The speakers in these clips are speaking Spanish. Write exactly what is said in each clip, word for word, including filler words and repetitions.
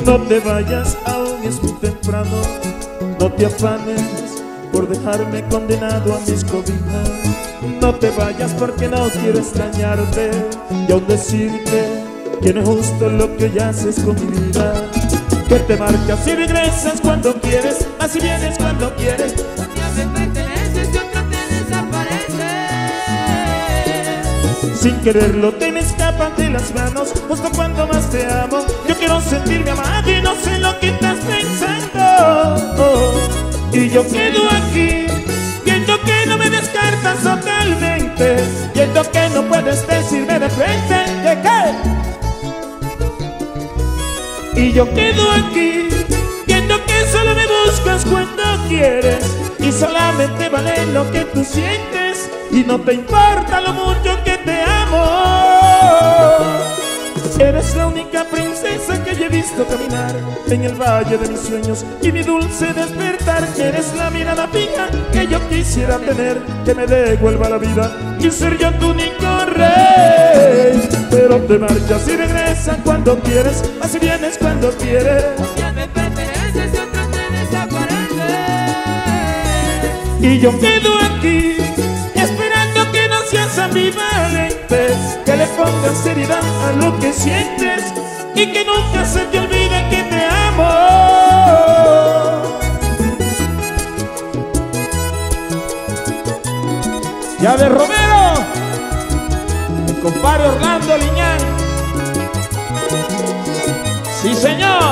No te vayas, aún es muy temprano. No te afanes por dejarme condenado a mis cobijas. No te vayas porque no quiero extrañarte y aún decirte que no es justo lo que ya haces con mi vida. Que te marchas y regresas cuando quieres, más si vienes cuando quieres. Ya me perteneces y otro te desaparece. Sin quererlo te me escapan de las manos justo cuando más te amo. Yo quiero sentirme amado y no sé lo que estás pensando. Y yo quedo aquí viendo que no me descartas totalmente, viendo que no puedes decirme de frente que qué. Y yo quedo aquí viendo que solo me buscas cuando quieres y solamente vale lo que tú sientes y no te importa lo mucho que te amo. Eres la única princesa que yo he visto caminar en el valle de mis sueños y mi dulce despertar. Eres la mirada fija que yo quisiera tener, que me devuelva la vida y ser yo tu único rey. Pero te marchas y regresas cuando quieres, así vienes cuando quieres. Ya me perteneces y otro te desaparece. Y yo quedo aquí esperando que no seas ambivalente, que le pongas seriedad a lo que sientes y que nunca se te olvide que te amo. Ya de Romero, el compadre Orlando Liñán. Sí, señor.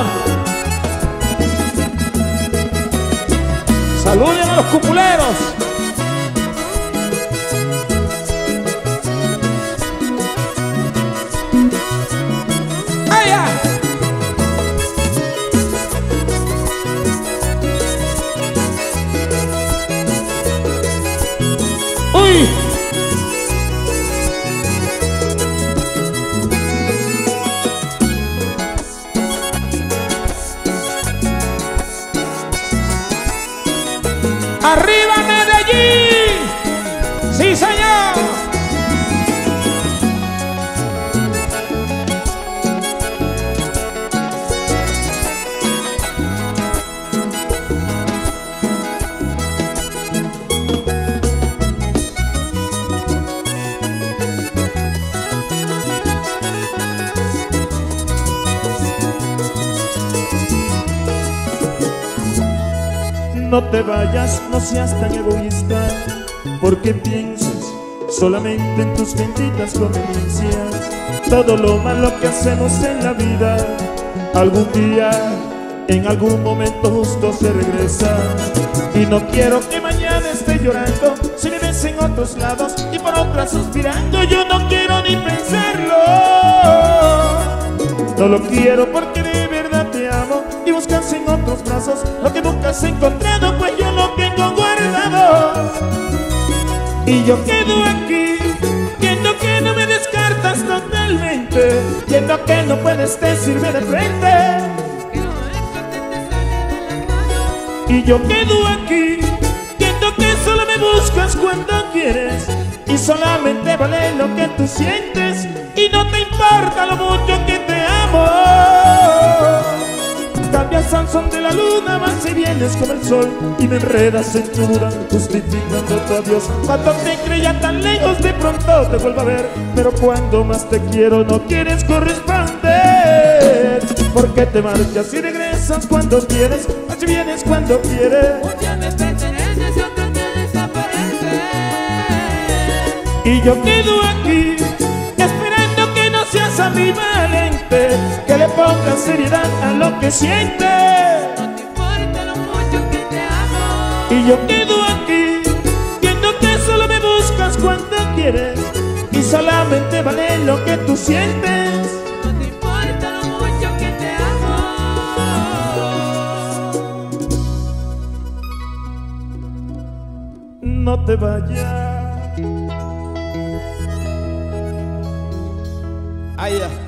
Saluden a los cupuleros. ¡Allá! ¡Uy! ¡Arriba Medellín! ¡Sí, señor! No te vayas, no seas tan egoísta, porque piensas solamente en tus benditas conveniencias. Todo lo malo que hacemos en la vida, algún día, en algún momento justo se regresa. Y no quiero que mañana esté llorando si me ves en otros lados y por otras suspirando. Yo no quiero ni pensarlo. No lo quiero porque de verdad te amo y buscas en otros brazos lo que nunca has encontrado, pues yo lo tengo guardado. Y yo quedo aquí viendo que no me descartas totalmente, viendo que no puedes decirme de frente. Y yo quedo aquí viendo que solo me buscas cuando quieres y solamente vale lo que tú sientes y no te importa lo mucho que te amo. Cambias al son de la luna, vas y vienes como el sol y me enredas en tu duda, justificando tu adiós. Cuando te creía tan lejos, de pronto te vuelvo a ver, pero cuando más te quiero no quieres corresponder. Porque te marchas y regresas cuando quieres, vas y vienes cuando quieres. Ya me perteneces y otro te desaparece. Y yo quedo aquí esperando que no seas ambivalente, que le pongas seriedad a lo que sientes. No te importa lo mucho que te amo. Y yo quedo aquí viendo que solo me buscas cuando quieres y solamente vale lo que tú sientes. No te importa lo mucho que te amo. No te vayas. Ahí ya.